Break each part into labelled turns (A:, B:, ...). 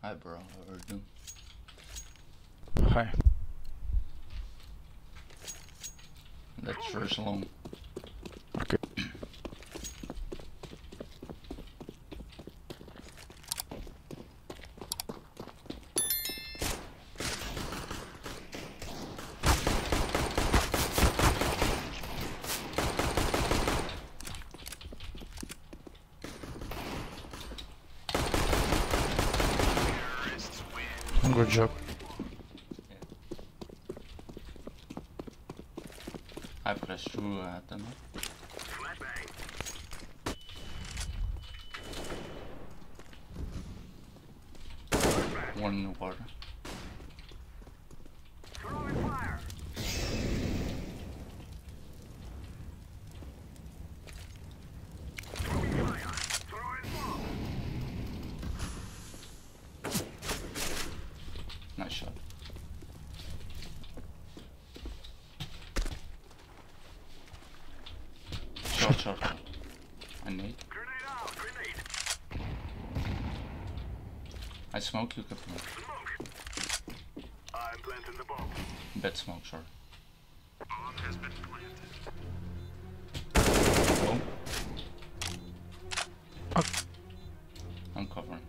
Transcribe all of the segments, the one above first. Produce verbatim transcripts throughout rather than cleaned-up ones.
A: Hi, bro. How are you?
B: Hi.
A: That's first long.
B: Okay. Good job.
A: I pressed through uh, them. One in the water. Nice shot. Short, short, short. I need. I smoke, you can plant.
C: I'm planting the bomb.
A: Bed smoke, sorry.
C: Bomb has been planted.
A: Boom.
B: Oh.
A: I'm covering.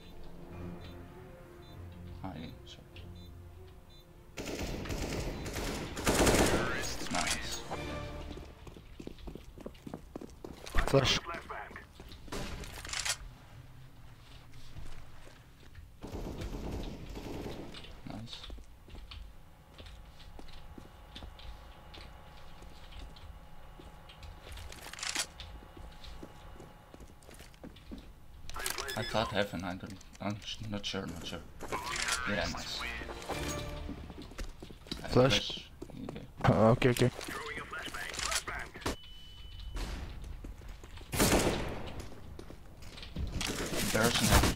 A: Hiding, sorry. Nice.
B: Flash.
C: Flashbang.
A: Nice. I thought heaven, I don't, I'm not sure, not sure. Yeah, nice. I
B: Flash.
A: Yeah.
B: Uh, okay, okay.
C: Throwing a flashbang. Flashbang.
A: Embarrassing heaven.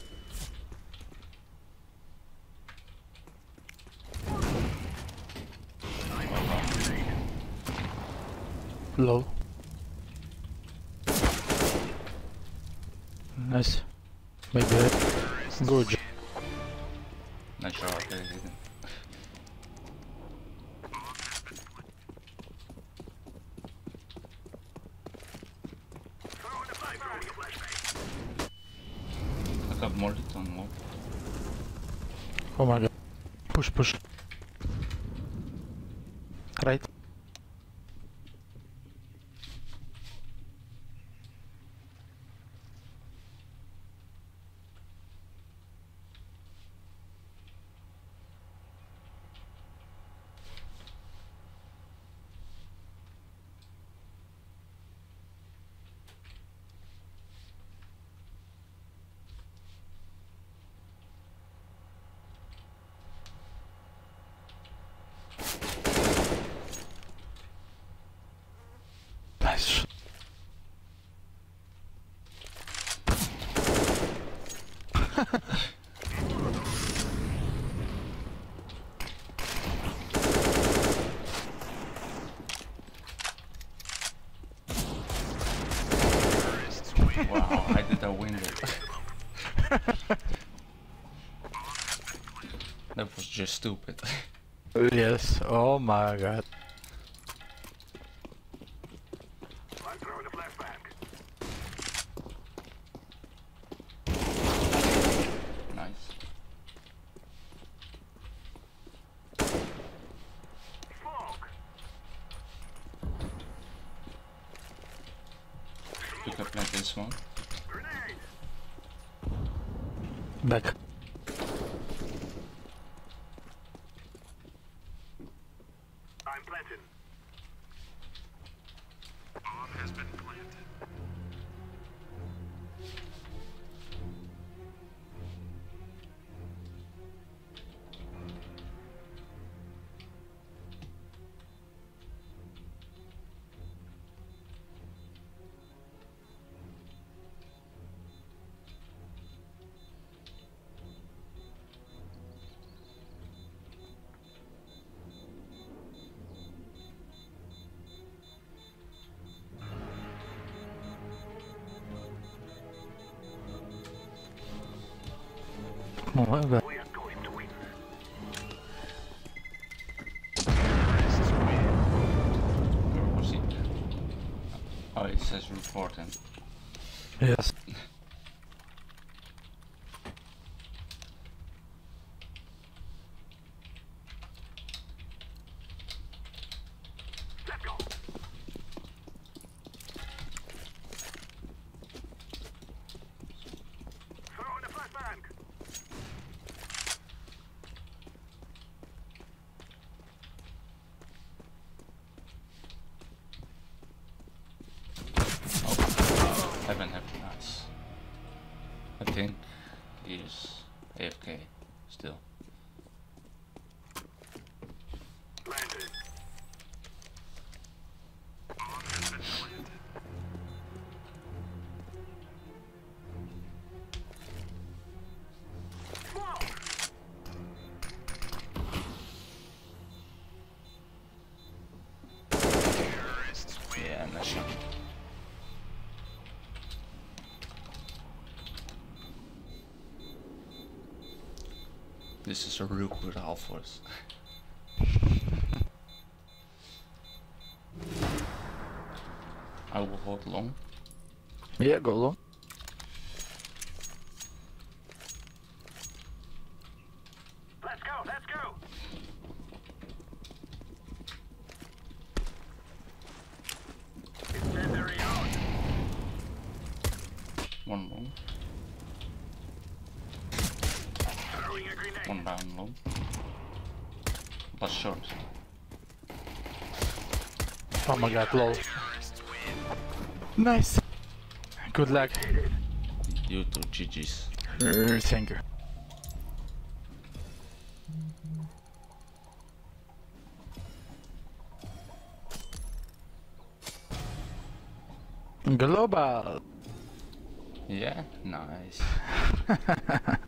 B: Low. Nice. Maybe I... Good job.
A: Nice shot, okay, hidden.
C: Throwing a flashbang. Throwing a flashbang.
A: I got more lit on more.
B: Oh my god. Push, push. Right. Nice.
A: Wow, I did a win it. That was just stupid.
B: Yes. Oh my god.
C: I'm throwing a flashbang.
A: Nice.
C: Smoke.
A: You can plant this one.
C: Grenade.
B: Back.
C: I'm planting. Bomb has been planted.
B: Come on, whatever.
C: We are going to win.
A: Where was he? Oh, it says reporting.
B: Yes.
C: Let's go. Throw in a flashbang.
A: Heaven, heaven, nice. I think he is A F K still.
C: Landed. Bomb has been planted. Smoke. Terrorists win.
A: Yeah, nice shot. This is a real good alphas. I will hold long.
B: Yeah, go long.
C: Let's go. Let's go. Incendiary out.
A: One long,
C: Throwing a grenade.
A: one down long. But short.
B: Oh my god, lol.
C: Terrorists win.
B: Nice. Good luck.
A: You two G G's.
B: Uh, Thank you. Global.
A: Yeah, nice.